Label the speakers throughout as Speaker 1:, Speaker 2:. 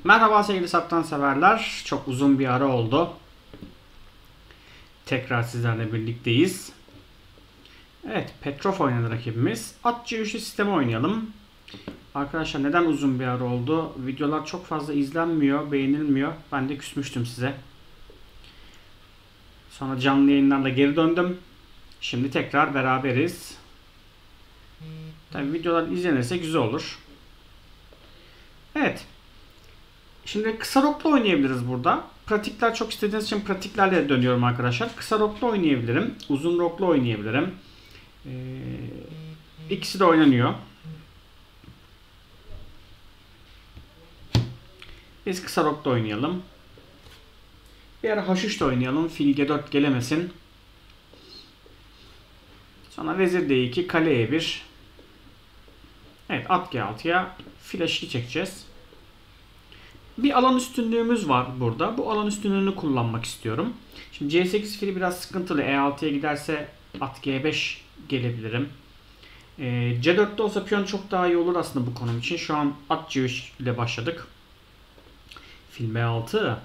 Speaker 1: Merhaba sevgili satranç severler. Çok uzun bir ara oldu. Tekrar sizlerle birlikteyiz. Evet, Petrov oynadı rakibimiz. At C3'lü sistemi oynayalım. Arkadaşlar neden uzun bir ara oldu? Videolar çok fazla izlenmiyor, beğenilmiyor. Ben de küsmüştüm size. Sonra canlı yayınlarla geri döndüm. Şimdi tekrar beraberiz. Tabii videolar izlenirse güzel olur. Evet. Şimdi kısa rokla oynayabiliriz burada. Pratikler çok istediğiniz için pratiklerle dönüyorum arkadaşlar. Kısa rokla oynayabilirim. Uzun rokla oynayabilirim. İkisi de oynanıyor. Biz kısa rokla oynayalım. Bir ara H3 de oynayalım. Fil G4 gelemesin. Sonra Vezir D2, Kale E1. Evet, at G6'ya fil H2 çekeceğiz. Bir alan üstünlüğümüz var burada. Bu alan üstünlüğünü kullanmak istiyorum. Şimdi C8 fili biraz sıkıntılı. E6'ya giderse at G5 gelebilirim. C4'te olsa piyon çok daha iyi olur aslında bu konum için. Şu an at C3 ile başladık. Fil B6.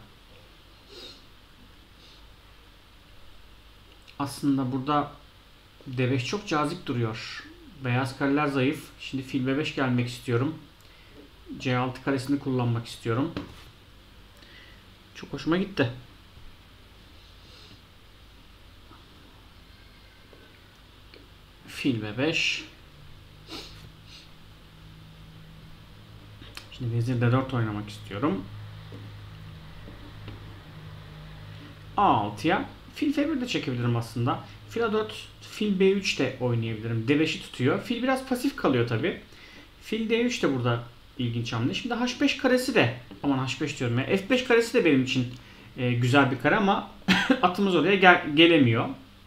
Speaker 1: Aslında burada D5 çok cazip duruyor. Beyaz kareler zayıf. Şimdi fil B5 gelmek istiyorum. C6 karesini kullanmak istiyorum. Çok hoşuma gitti. Fil B5. Şimdi vezir D4 oynamak istiyorum. A6'ya fil F1 de çekebilirim aslında. Fil A4, fil B3 de oynayabilirim. D5'i tutuyor. Fil biraz pasif kalıyor tabi. Fil D3 de burada ilginç hamle. Şimdi H5 karesi de, aman H5 diyorum ya, F5 karesi de benim için güzel bir kare ama atımız oraya gelemiyor.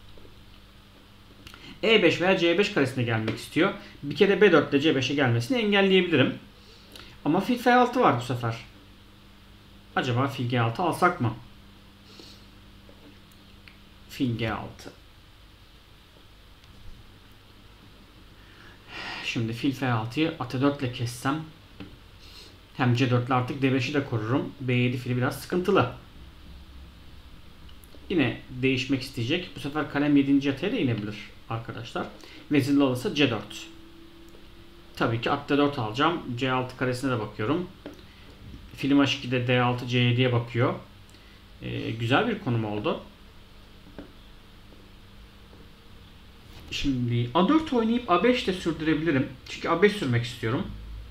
Speaker 1: E5 veya C5 karesine gelmek istiyor. Bir kere B4 ile C5'e gelmesini engelleyebilirim. Ama fil F6 var bu sefer. Acaba fil G6 alsak mı? Fil G6. Şimdi fil F6'yı at 4 ile kessem hem C4 ile artık D5'i de korurum. B7 fili biraz sıkıntılı. Yine değişmek isteyecek. Bu sefer kalem 7. atıya da inebilir arkadaşlar. Vezirli olursa C4. Tabii ki at D4 alacağım. C6 karesine de bakıyorum. Film H2'de D6 C7'ye bakıyor. Güzel bir konum oldu. Şimdi A4 oynayıp A5 de sürdürebilirim. Çünkü A5 sürmek istiyorum.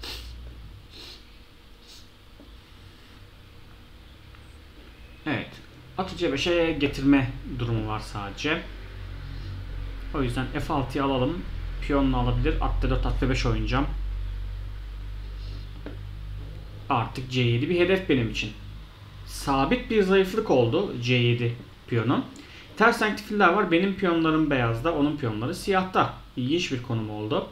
Speaker 1: Evet. Atı C5'e getirme durumu var sadece. O yüzden F6'yı alalım. Piyonla alabilir. At D4, at B5 oynayacağım. Artık C7 bir hedef benim için. Sabit bir zayıflık oldu C7 piyonu. Ters renkli filler var. Benim piyonlarım beyazda. Onun piyonları siyahta. İlginç bir konum oldu.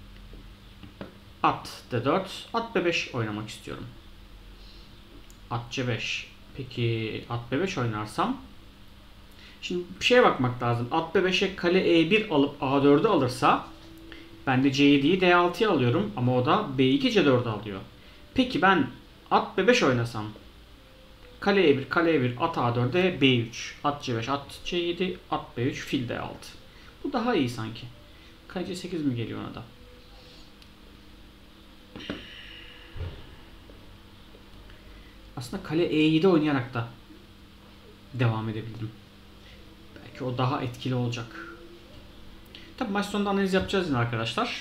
Speaker 1: At D4. At B5 oynamak istiyorum. At C5. Peki at B5 oynarsam. Şimdi bir şeye bakmak lazım. At B5'e kale E1 alıp A4'ü alırsa ben de C7'yi D6'ya alıyorum. Ama o da B2 C4'ü alıyor. Peki ben at B5 oynasam. Kale E1, kale E1, at A4'e B3, at C5, at C7, at B3, fil D6. Bu daha iyi sanki. Kale C8 mi geliyor ona da? Aslında kale E7 oynayarak da devam edebildim. Belki o daha etkili olacak. Tabi maç sonunda analiz yapacağız yine arkadaşlar.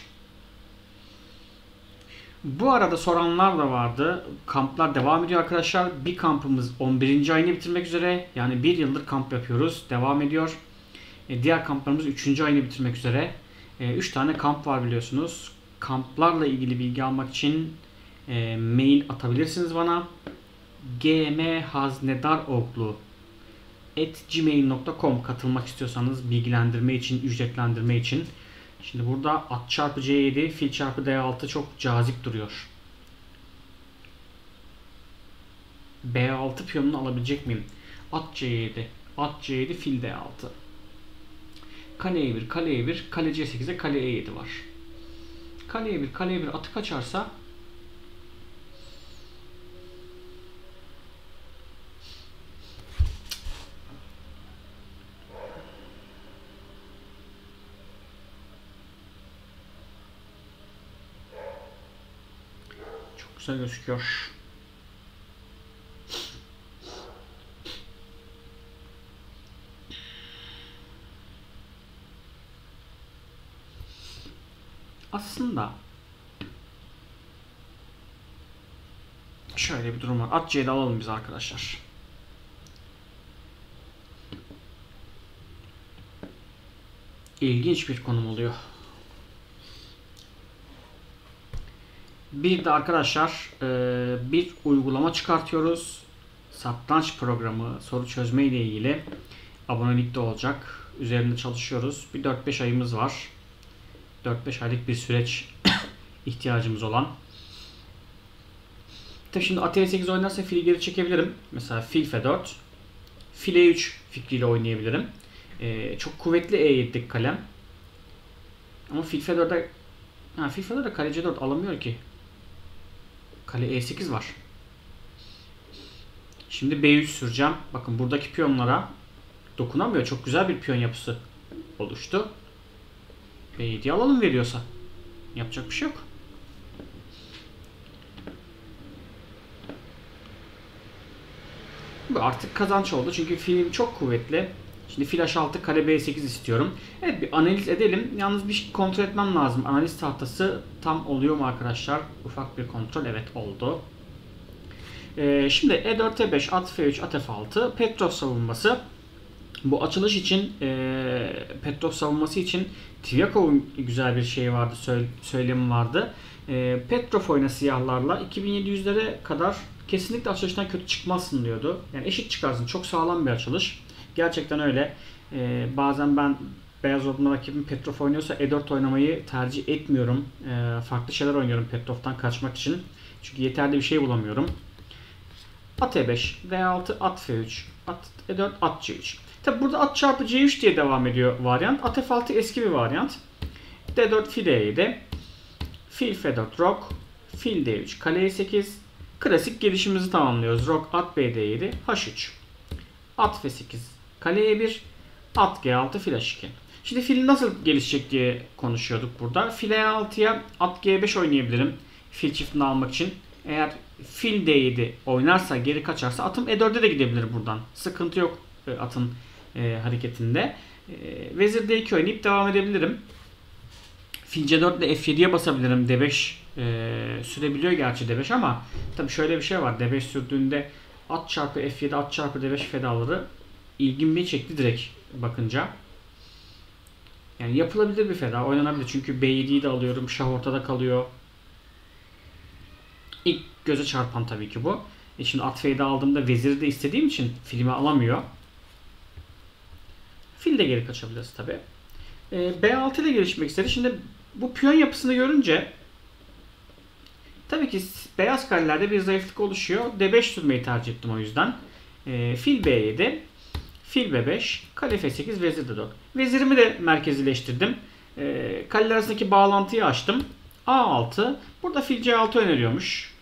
Speaker 1: Bu arada soranlar da vardı. Kamplar devam ediyor arkadaşlar. Bir kampımız 11. ayını bitirmek üzere. Yani bir yıldır kamp yapıyoruz. Devam ediyor. Diğer kamplarımız 3. ayını bitirmek üzere. 3 tane kamp var biliyorsunuz. Kamplarla ilgili bilgi almak için mail atabilirsiniz bana. gmhaznedaroglu@gmail.com katılmak istiyorsanız bilgilendirme için, ücretlendirme için. Şimdi burada at çarpı C7, fil çarpı D6 çok cazip duruyor. B6 piyonunu alabilecek miyim? At C7, at C7, fil D6. Kale E1, kale E1, kale C8'e kale E7 var. Kale E1, kale E1 atı kaçarsa güzel gözüküyor. Aslında şöyle bir durum var. At C'de alalım biz arkadaşlar. İlginç bir konum oluyor. Bir de arkadaşlar bir uygulama çıkartıyoruz. Satranç programı soru çözme ile ilgili abonelikte olacak. Üzerinde çalışıyoruz. Bir 4-5 ayımız var. 4-5 aylık bir süreç ihtiyacımız olan. Tabii şimdi at E8 oynarsa fili geri çekebilirim. Mesela fil F4, fil E3 fikriyle oynayabilirim. Çok kuvvetli E7'lik kalem. Ama fil F4'e fil F4'e kale C4 alamıyor ki. Kale E8 var. Şimdi B3 süreceğim. Bakın buradaki piyonlara dokunamıyor. Çok güzel bir piyon yapısı oluştu. B7'yi alalım veriyorsa. Yapacak bir şey yok. Bu artık kazanç oldu. Çünkü filim çok kuvvetli. Şimdi fil H6 kale B8 istiyorum. Evet, bir analiz edelim. Yalnız bir şey kontrol etmem lazım. Analiz tahtası tam oluyor mu arkadaşlar? Ufak bir kontrol. Evet, oldu. Şimdi E4 E5 at F3 at F6 Petrov savunması. Bu açılış için Petrov savunması için Tvyakov'un güzel bir şey vardı, söylemi vardı. Petrov oyna siyahlarla 2700'lere kadar kesinlikle açılıştan kötü çıkmazsın diyordu. Yani eşit çıkarsın. Çok sağlam bir açılış. Gerçekten öyle. Bazen ben beyaz ordumda rakibim Petrov oynuyorsa E4 oynamayı tercih etmiyorum. Farklı şeyler oynuyorum Petrov'tan kaçmak için. Çünkü yeterli bir şey bulamıyorum. At E5, D6, at F3, at E4, at C3. Tabi burada at çarpı C3 diye devam ediyor varyant. At F6 eski bir varyant. D4, fil E7, fil F4, rok, fil D3, kale E8. Klasik gelişimimizi tamamlıyoruz. Rok, at B7, H3, at F8, kale E1, at G6, fil H2. Şimdi fil nasıl gelişecek diye konuşuyorduk burada. Fil E6'ya at G5 oynayabilirim. Fil çiftini almak için. Eğer fil D7 oynarsa, geri kaçarsa atım E4'e de gidebilir buradan. Sıkıntı yok atın hareketinde. Vezir D2 oynayıp devam edebilirim. Fil C4 ile F7'ye basabilirim. D5 sürebiliyor gerçi D5 ama tabi şöyle bir şey var. D5 sürdüğünde at çarpı F7 at çarpı D5 fedaları ilgimi çekti direkt bakınca. Yani yapılabilir bir feda, oynanabilir. Çünkü B7'yi de alıyorum. Şah ortada kalıyor. İlk göze çarpan tabii ki bu. Şimdi at F7 aldığımda veziri de istediğim için filmi alamıyor. Fil de geri kaçabiliriz tabii. B6 ile gelişmek istedi. Şimdi bu piyon yapısını görünce tabii ki beyaz karelerde bir zayıflık oluşuyor. D5 sürmeyi tercih ettim o yüzden. Fil B7, fil B5, kale F8, vezir D4. Vezirimi de merkezileştirdim. Kaleler arasındaki bağlantıyı açtım. A6. Burada fil C6 öneriyormuş.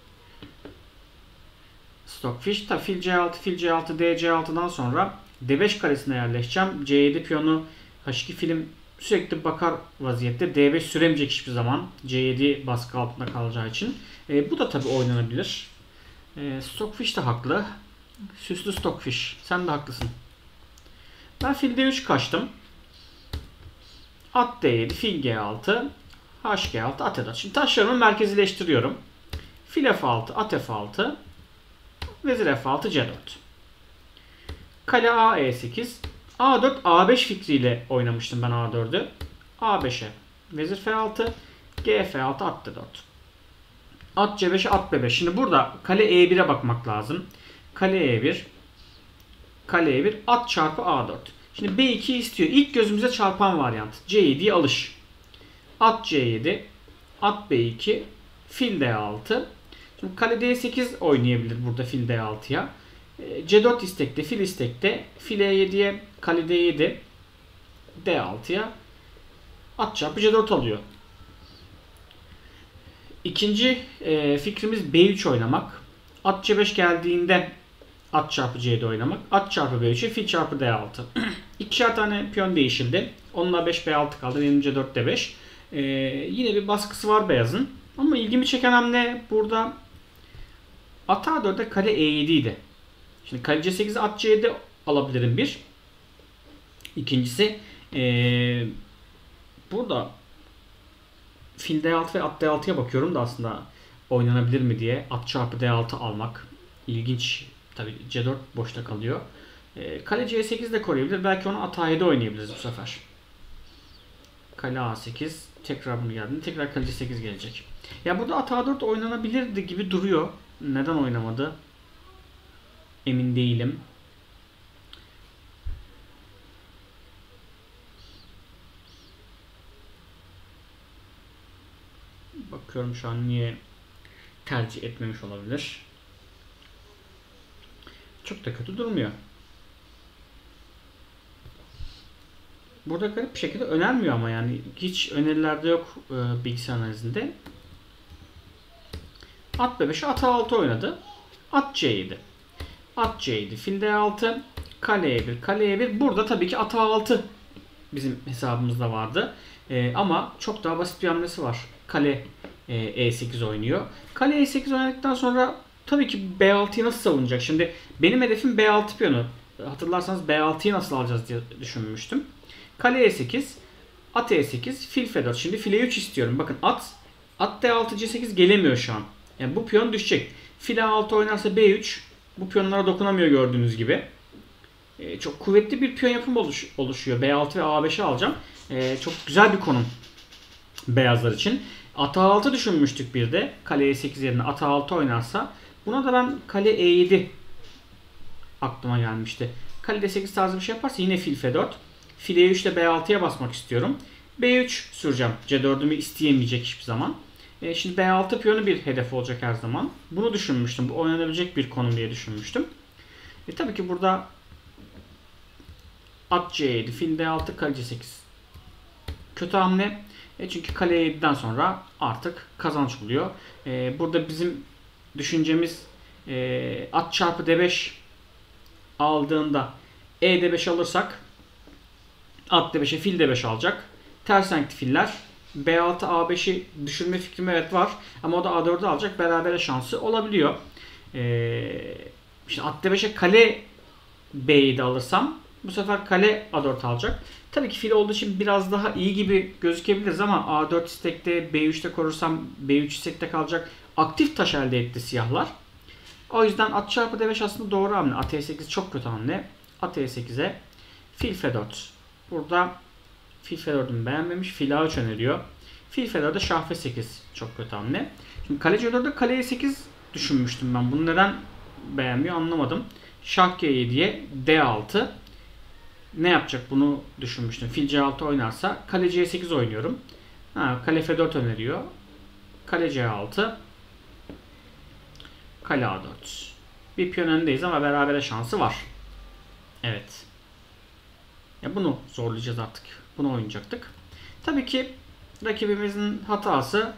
Speaker 1: Stockfish. Tabii fil C6, fil C6, D C6'dan sonra D5 karesine yerleşeceğim. C7 piyonu H2 filim sürekli bakar vaziyette. D5 süremeyecek hiçbir zaman. C7 baskı altında kalacağı için. Bu da tabii oynanabilir. Stockfish de haklı. Süslü Stockfish. Sen de haklısın. Ben fil D3 kaçtım. At D7, fil G6, H-G6, at E4. Şimdi taşlarımı merkezileştiriyorum. Fil F6, at F6, vezir F6, C4. Kale A, E8, A4, A5 fikriyle oynamıştım ben A4'ü. A5'e vezir F6, G F6, at D4. At C5'e at B5. Şimdi burada kale E1'e bakmak lazım. Kale E1, kale E1, at çarpı A4. Şimdi B2 istiyor. İlk gözümüze çarpan varyant. C7'ye alış. At C7, at B2, fil D6. Şimdi kale D8 oynayabilir burada fil D6'ya. C4 istekte, fil istekte. Fil E7'ye, kale D7, D6'ya at çarpı C4 alıyor. İkinci fikrimiz B3 oynamak. At C5 geldiğinde at çarpı C7 oynamak. At çarpı B3'e fil çarpı D6. İkişer tane piyon değişildi. Onunla 5 B6 kaldı. Benim C4 D5. Yine bir baskısı var beyazın. Ama ilgimi çeken hamle burada at A4'e kale E7 idi. Şimdi kale C8'e at C7 alabilirim bir. İkincisi burada fil D6 ve at D6'ya bakıyorum da aslında oynanabilir mi diye. At çarpı D6 almak ilginç. Tabii C4 boşta kalıyor. Kale C8 de koruyabilir. Belki onu at A7 oynayabiliriz bu sefer. Kale A8 tekrar bunu geldiğinde tekrar kale C8 gelecek. Ya burada at A4 oynanabilirdi gibi duruyor. Neden oynamadı? Emin değilim. Bakıyorum şu an niye tercih etmemiş olabilir. Çok da kötü durmuyor. Burada garip bir şekilde önermiyor ama yani hiç önerilerde yok bilgisayar analizinde. At B5'e at A6 oynadı. At C7. At C7. Fil D6. Kale E1. Kale E1. Burada tabii ki at A6 bizim hesabımızda vardı. Ama çok daha basit bir hamlesi var. Kale E8 oynuyor. Kale E8 oynadıktan sonra tabii ki B6'yı nasıl savunacak? Şimdi benim hedefim B6 piyonu. Hatırlarsanız B6'yı nasıl alacağız diye düşünmüştüm. Kale E8, at E8, fil F4. Şimdi file 3 istiyorum. Bakın at D6 C8 gelemiyor şu an. Yani bu piyon düşecek. Fil A6 oynarsa B3. Bu piyonlara dokunamıyor gördüğünüz gibi. Çok kuvvetli bir piyon yapımı oluşuyor. B6 ve A5'i alacağım. Çok güzel bir konum beyazlar için. At A6 düşünmüştük bir de. Kale E8 yerine at A6 oynarsa. Buna da ben kale E7 aklıma gelmişti. Kale D8 tarzı bir şey yaparsa yine fil F4. Fil E3 ile B6'ya basmak istiyorum. B3 süreceğim. C4'ümü isteyemeyecek hiçbir zaman. Şimdi B6 piyonu bir hedef olacak her zaman. Bunu düşünmüştüm. Bu oynanabilecek bir konum diye düşünmüştüm. Tabii ki burada at C7, fil D6, kale C8. Kötü hamle. Çünkü kale E7'den sonra artık kazanç oluyor. Burada bizim düşüncemiz at çarpı D5 aldığında E D5 alırsak at D5'e fil D5 alacak. Ters renkli filler. B6 A5'i düşürme fikrim evet var. Ama o da A4'ü alacak. Berabere şansı olabiliyor. İşte at D5'e kale B7 alırsam bu sefer kale A4 alacak. Tabii ki fil olduğu için biraz daha iyi gibi gözükebiliriz ama A4 istekte, B3'te korursam B3 istekte kalacak. Aktif taş elde etti siyahlar. O yüzden at çarpı D5 aslında doğru hamle. At E8 çok kötü hamle. At E8'e fil F4. Burada fil F4'ümü beğenmemiş. Fil A3 öneriyor. Fil F4'e şah F8 çok kötü hamle. Şimdi kale C4'de kale E8 düşünmüştüm ben. Bunu neden beğenmiyor anlamadım. Şah G7'ye D6. Ne yapacak bunu düşünmüştüm. Fil C6 oynarsa kale C8 oynuyorum. Kale F4 öneriyor. Kale C6. Kale A4. Bir piyon öndeyiz ama berabere şansı var. Evet. Ya bunu zorlayacağız artık. Bunu oynayacaktık. Tabii ki rakibimizin hatası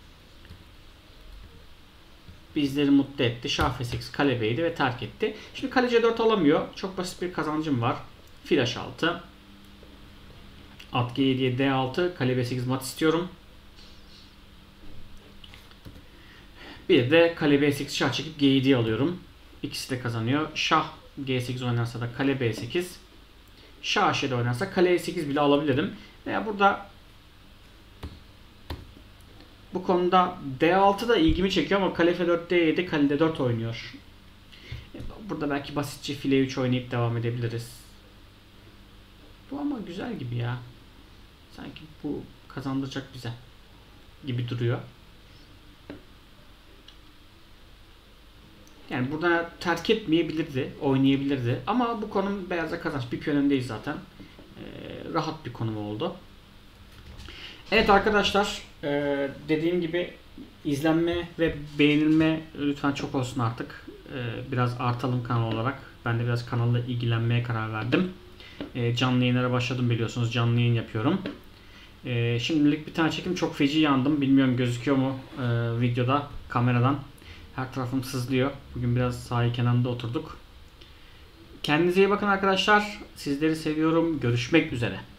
Speaker 1: bizleri mutlu etti. Şah F8 kale B'ydi ve terk etti. Şimdi kale C4 alamıyor. Çok basit bir kazancım var. Fil H6. At G7'ye D6. Kale B8 mat istiyorum. Bir de kale B8 şah çekip G7'yi alıyorum. İkisi de kazanıyor. Şah G8 oynarsa da kale B8. Şah H7 oynarsa kale E8 bile alabilirim. Veya burada bu konuda D6 da ilgimi çekiyor ama kale F4 D7 kale D4 oynuyor. Burada belki basitçe file 3 oynayıp devam edebiliriz. Bu ama güzel gibi ya. Sanki bu kazandıracak bize gibi duruyor. Yani burada terk etmeyebilirdi, oynayabilirdi. Ama bu konum beyaza kazanç. Bir piyon öndeyiz zaten. Rahat bir konum oldu. Evet arkadaşlar, dediğim gibi izlenme ve beğenilme lütfen çok olsun artık. Biraz artalım kanal olarak. Ben de biraz kanalla ilgilenmeye karar verdim. Canlı yayınlara başladım biliyorsunuz. Canlı yayın yapıyorum. Şimdilik bir tane çekim çok feci yandım. Bilmiyorum gözüküyor mu videoda, kameradan. Her tarafım sızlıyor. Bugün biraz sahil kenarında oturduk. Kendinize iyi bakın arkadaşlar. Sizleri seviyorum. Görüşmek üzere.